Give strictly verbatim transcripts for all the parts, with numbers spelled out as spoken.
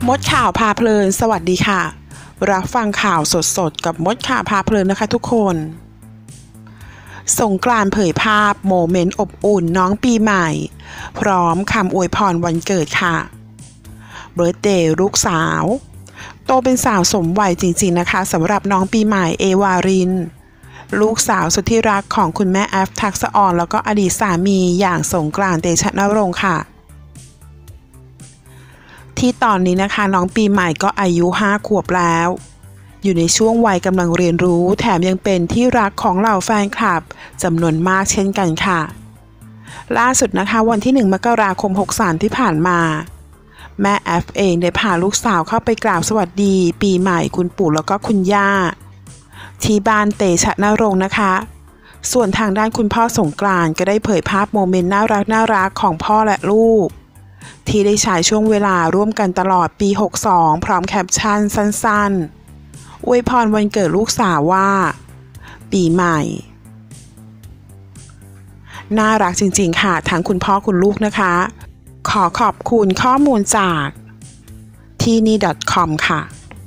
มดข่าวพาเพลินสวัสดีค่ะรับฟังข่าวสดๆกับมดข่าวพาเพลินนะคะทุกคนสงกรานต์เผยภาพโมเมนต์อบอุ่นน้องปีใหม่พร้อมคำอวยพรวันเกิดค่ะเบิร์ธเดย์ลูกสาวโตเป็นสาวสมวัยจริงๆนะคะสำหรับน้องปีใหม่เอวารินลูกสาวสุดที่รักของคุณแม่แอฟทักษะออนแล้วก็อดีตสามีอย่างสงกรานต์เตชะนรงค์ค่ะที่ตอนนี้นะคะน้องปีใหม่ก็อายุห้าขวบแล้วอยู่ในช่วงวัยกำลังเรียนรู้แถมยังเป็นที่รักของเหล่าแฟนคลับจำนวนมากเช่นกันค่ะล่าสุดนะคะวันที่หนึ่งมกราคมหกสามที่ผ่านมาแม่แอฟเองได้พาลูกสาวเข้าไปกราบสวัสดีปีใหม่คุณปู่แล้วก็คุณย่าที่บ้านเตชะนรงค์นะคะส่วนทางด้านคุณพ่อสงกรานต์ก็ได้เผยภาพโมเมนต์น่ารักน่ารักของพ่อและลูกที่ได้ใช้ช่วงเวลาร่วมกันตลอดปีหกสองพร้อมแคปชั่นสั้นๆอวยพรวันเกิดลูกสาวว่าปีใหม่น่ารักจริงๆค่ะทั้งคุณพ่อคุณลูกนะคะขอขอบคุณข้อมูลจากที่นี่ .com ค่ะ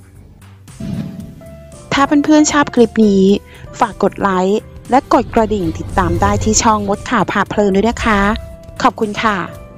ถ้าเพื่อนๆชอบคลิปนี้ฝากกดไลค์และกดกระดิ่งติดตามได้ที่ช่องมดข่าวพาเพลินด้วยนะคะขอบคุณค่ะ